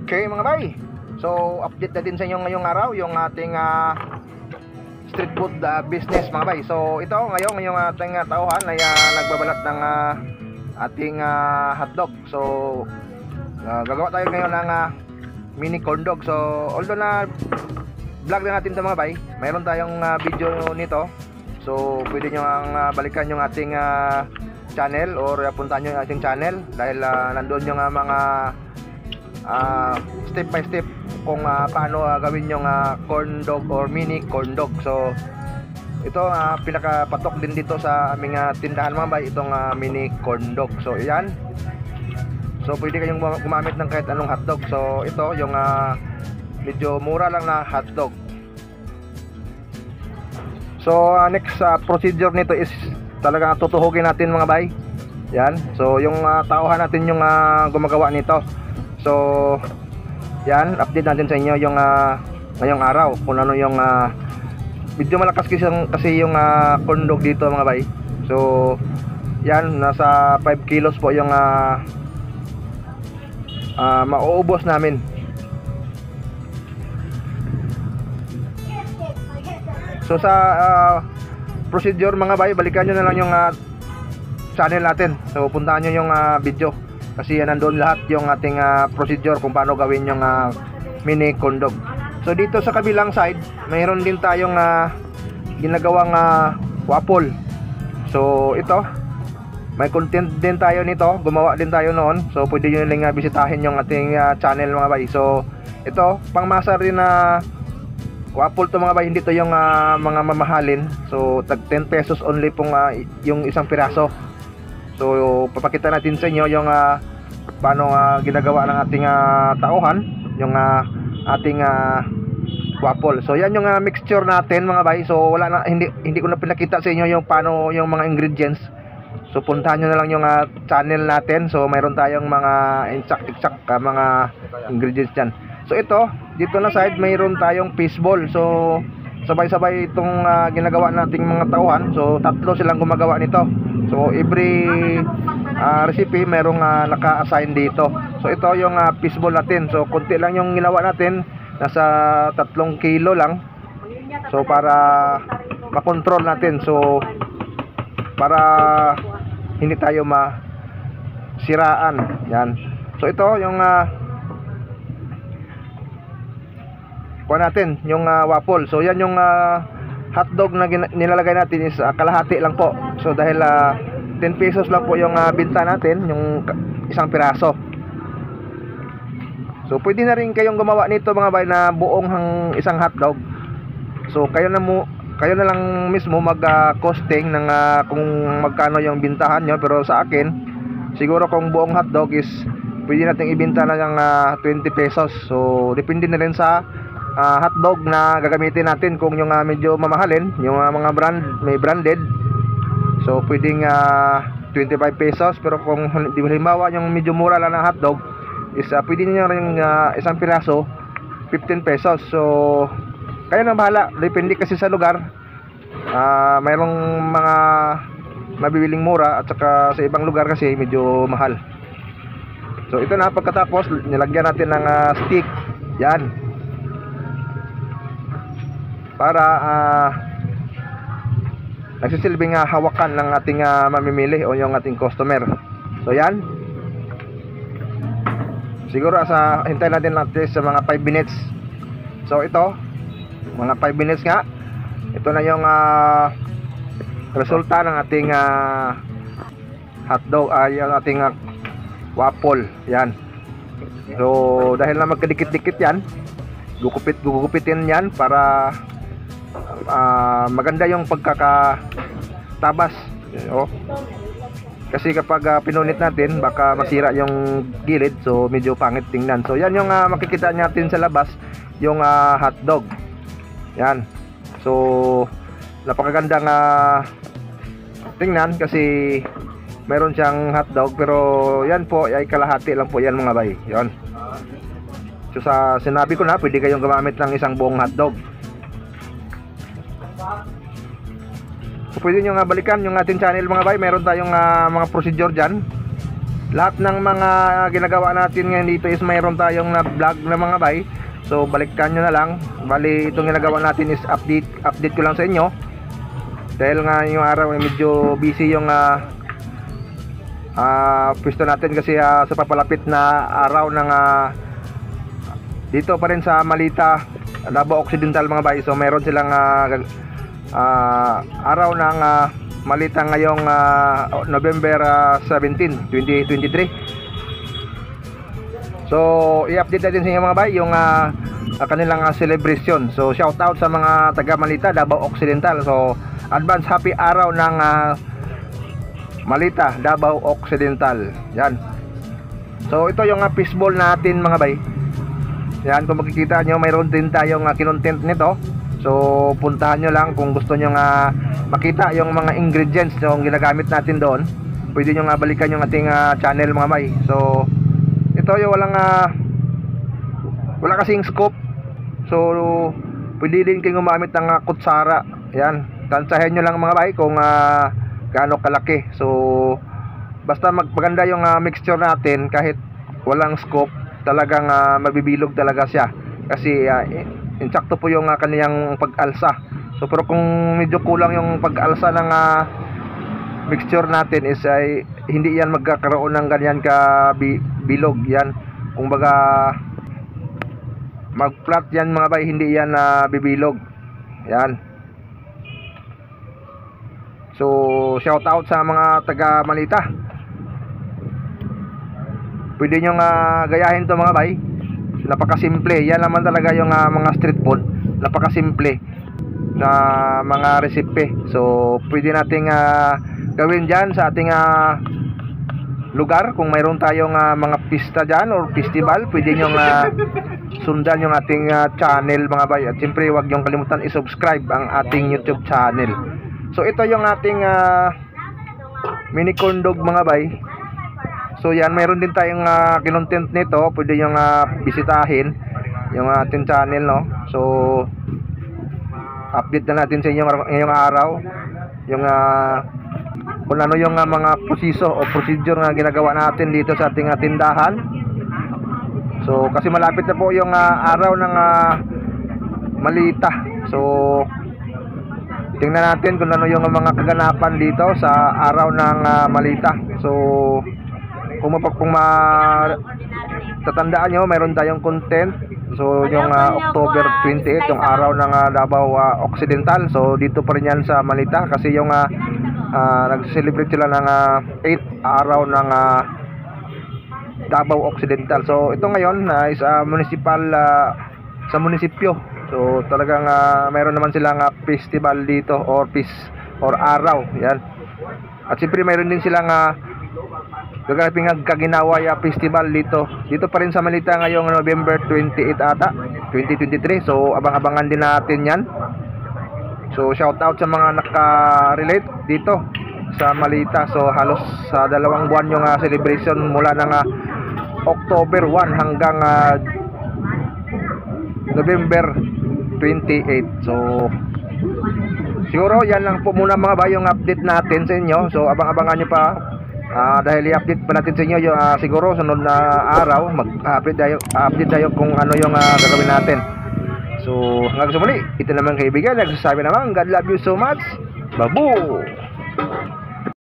Okay mga bay, so update na din sa inyo ngayong araw yung ating street food business mga bay. So ito ngayong ating tauhan ay nagbabalat ng ating hotdog. So gagawa tayo ngayon ng mini corn dog. So although na vlog na natin ito mga bay, mayroon tayong video nito. So pwede nyo ang balikan yung ating channel or puntahan nyo yung ating channel dahil nandoon yung mga step by step kung paano gawin yung corn dog or mini corn dog. So ito pinakapatok din dito sa aming tindahan mga bay, itong mini corn dog. So yan, so pwede kayong gumamit ng kahit anong hotdog. So ito yung medyo mura lang na hotdog. So next procedure nito is talaga tutuhukin natin mga bay. Yan, so yung tauhan natin yung gumagawa nito. So yan, update natin sa inyo yung ngayong araw kung ano yung medyo malakas kasi yung corn dog dito mga bay. So yan, nasa 5 kilos po yung mauubos namin. So sa procedure mga bay, balikan nyo na lang yung channel natin. So puntahan nyo yung video kasi nandoon lahat yung ating procedure kung paano gawin yung mini corn dog. So dito sa kabilang side mayroon din tayong ginagawang waffle. So ito may content din tayo nito, gumawa din tayo noon. So pwede nyo lang bisitahin yung ating channel mga bay. So ito pangmasa rin na waffle to mga bay, hindi to yung mga mamahalin. So tag 10 pesos only pong yung isang piraso. So papakita natin sa inyo yung paano ginagawa ng ating tauhan, yung ating waffle. So yan yung mixture natin mga bay. So wala na, hindi ko na pinakita sa inyo yung paano yung mga ingredients. So puntahan nyo na lang yung channel natin. So mayroon tayong mga exact mga ingredients dyan. So ito, dito na side mayroon tayong fishball. So sabay-sabay itong ginagawa nating mga tauhan. So tatlo silang gumagawa nito. So every recipe merong naka-assign dito. So ito yung fishball natin. So konti lang yung ginawa natin, nasa 3 kilo lang. So para makontrol natin. So para hindi tayo masiraan. Yan. So ito yung kuha natin yung waffle. So yan yung hotdog na nilalagay natin is kalahati lang po. So dahil 10 pesos lang po yung binta natin, yung isang piraso. So pwede na rin kayong gumawa nito mga bay na buong isang hotdog. So kayo na lang mismo mag-costing ng kung magkano yung bintahan nyo. Pero sa akin, siguro kung buong hotdog is pwede natin ibenta na ng 20 pesos. So depende na rin sa hotdog na gagamitin natin. Kung yung medyo mamahalin, yung mga may branded, so pwedeng 25 pesos. Pero kung halimbawa yung medyo mura lang na hotdog is pwede nyo rin isang piraso 15 pesos. So kayo na bahala, depende kasi sa lugar. Mayroong mga mabibiling mura at saka sa ibang lugar kasi medyo mahal. So ito na, pagkatapos nilagyan natin ng stick. Yan, para nagsisilbing hawakan ng ating mamimili o yung ating customer. So yan, siguro hintayin natin sa mga 5 minutes. So ito, mga 5 minutes nga. Ito na yung resulta ng ating hotdog, yung ating waffle. Yan. So dahil na magkadikit-dikit yan, gugupitin yan para maganda yung pagkakatabas. Kasi kapag pinunit natin baka masira yung gilid, so medyo pangit tingnan. So yan yung makikita natin sa labas, yung hotdog. Yan. So napakagandang tingnan kasi meron siyang hotdog, pero yan po ay kalahati lang po yan mga bay. Yan. So sa sinabi ko na, pwede kayong gumamit ng isang buong hotdog. So pwede nyo balikan yung ating channel mga bay. Meron tayong mga procedure dyan. lahat ng mga ginagawa natin ngayon dito is mayroon tayong na vlog na mga bay. So balikan nyo na lang. Bali itong ginagawa natin is update ko lang sa inyo. Dahil nga yung araw ay medyo busy yung pwesto natin kasi sa papalapit na araw ng dito pa rin sa Malita, Davao Occidental mga bay. So meron silang araw ng Malita ngayong November 17, 2023. So i-update natin sa inyo mga bay yung kanilang celebration. So shout out sa mga taga Malita, Davao Occidental. So advance happy araw ng Malita, Davao Occidental. Yan. So ito yung fishball natin mga bay. Yan, kung makikita nyo, mayroon din tayong kinontent nito. So puntahan nyo lang kung gusto nyo makita yung mga ingredients yung ginagamit natin doon. Pwede nyo balikan yung ating channel mga bay. So ito yung wala kasing scoop. So pwede din kayong gumamit ng kutsara. Yan, tansahin nyo lang mga bay kung gaano kalaki. So basta magpaganda yung mixture natin, kahit walang scoop, talagang mabibilog talaga siya. Kasi insakto po yung kaniyang pag-alsa. So pero kung medyo kulang yung pag-alsa ng mixture natin is hindi yan magkakaroon ng ganyan ka bilog. Yan, kung baga mag-flat yan mga bay, hindi yan bibilog. Yan. So shout out sa mga taga Malita. Pwede nyo gayahin to mga bay. Napakasimple. Yan naman talaga yung mga street food. Napakasimple na mga resipe. So pwede nating gawin dyan sa ating lugar. Kung mayroon tayong mga pista dyan or festival, pwede nyo sundan yung ating channel mga bay. At siyempre huwag nyo kalimutan i-subscribe ang ating YouTube channel. So ito yung ating mini corn dog mga bay. So yan, mayroon din tayong kinontent nito. Pwede yung bisitahin yung ating channel, no. So update na natin sa inyo ngayong araw yung kung ano yung mga proseso o procedure na ginagawa natin dito sa ating tindahan. So kasi malapit na po yung araw ng Malita. So tingnan natin kung ano yung mga kaganapan dito sa araw ng Malita. So kung tatandaan nyo, mayroon tayong content. So yung October 28, yung araw ng Davao Occidental. So dito pa rin yan sa Malita kasi yung nag-celebrate sila ng 8 araw ng Davao Occidental. So ito ngayon is municipal sa munisipyo. So talagang mayroon naman silang festival dito or araw. Yan. At siyempre mayroon din silang gaganaping Kaginaway Festival dito pa rin sa Malita ngayong November 28 ata 2023. So abang-abangan din natin yan. So shout out sa mga naka-relate dito sa Malita. So halos sa 2 buwan yung celebration mula ng October 1 hanggang November 28. So siguro yan lang po muna mga bay yung update natin sa inyo. So abang-abangan nyo pa dahil i-update pa natin sa inyo yung, siguro sunod na araw mag-update tayo kung ano yung gagawin natin. So hanggang sa muli, ito naman kaibigan, nagsasabi naman God love you so much. Babu!